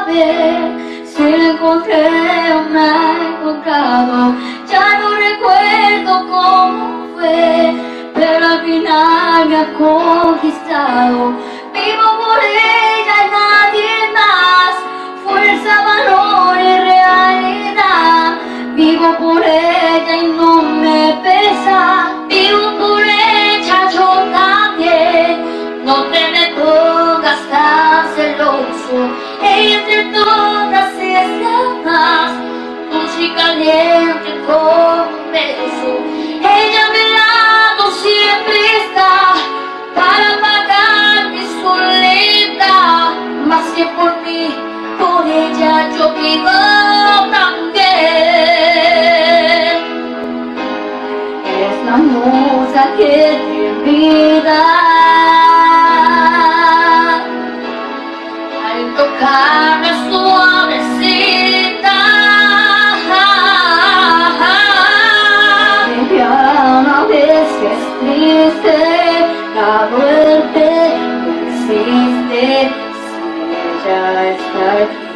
saber si la encontré o me ha encontrado. Ya no recuerdo cómo fue, pero al final me ha conquistado. Vivo por ella y nadie más, fuerza, valor y realidad. Vivo por ella y no me pesa, vivo por ella yo también. No te me pongas tan celoso, ella entre todas es la más dulce y caliente como un beso. Ella a mi lado siempre está para pagar mi soledad, más que por mí, por ella yo vivo también. Es la musa que te vida, al tocarme suavecita, una vez que es triste, la muerte no existe si ella está aquí.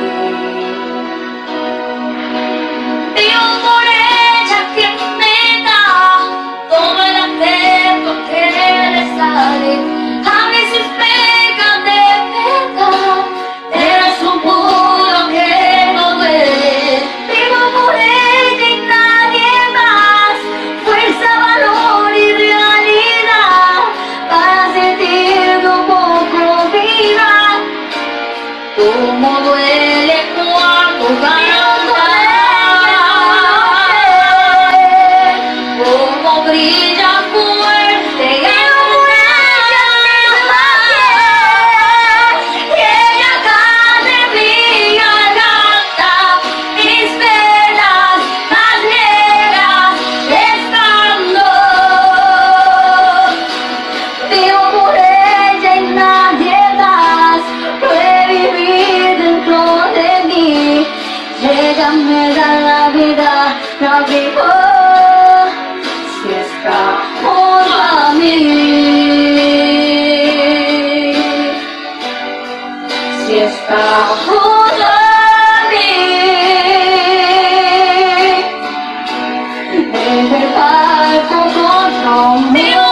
Vivo por ella que me da todo el afecto que le sale. A veces pega de verdad, pero es un puro que no duele. Vivo por ella y nadie más, fuerza, valor y realidad, para sentir un poco vida. Como duele cuando canta, como brilla fuerte en ella misma, y ella canta mi garganta, mis penas más negras estando. Vivo por ella y nadie más puede vivir dentro de mí. Ella me da la vida, la vivo si está junto a mí. Si está junto a mí, en el barco conmigo.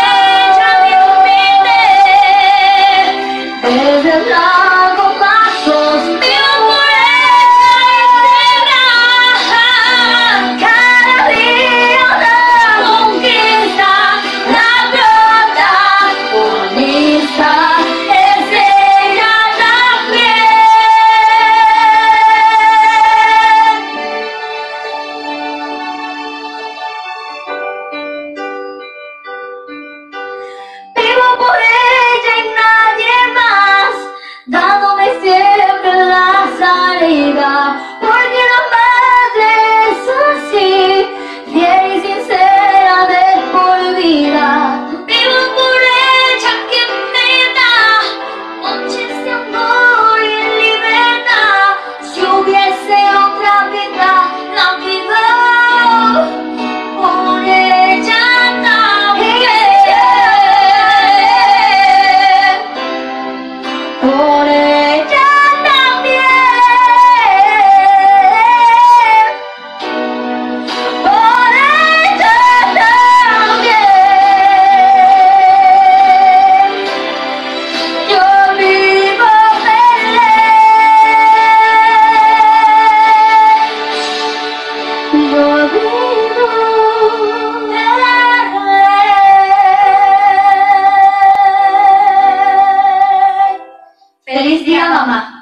Desde el lago pasos, vivo por ella y cada día una conquista, la protagonista es ella también. Vivo por ella y nadie más, dándome siempre la salida, porque la madre es así, fiel y sincera de por vida. Vivo por ella que me da noches de amor y libertad. Si hubiese otra vida, la vivo por ella también. Por ella también, por ella también, yo vivo feliz, yo vivo feliz. Feliz día, mamá.